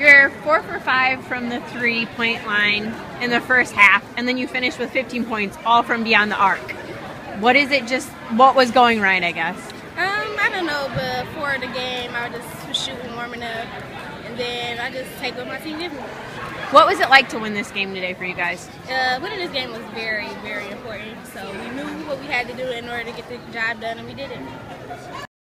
You're 4 for 5 from the 3-point line in the first half, and then you finished with 15 points, all from beyond the arc. What was going right, I guess? I don't know, but for the game, I was just shooting, warming up, and then I just take what my team gives me. What was it like to win this game today for you guys? Winning this game was very, very important. So we knew what we had to do in order to get the job done, and we did it.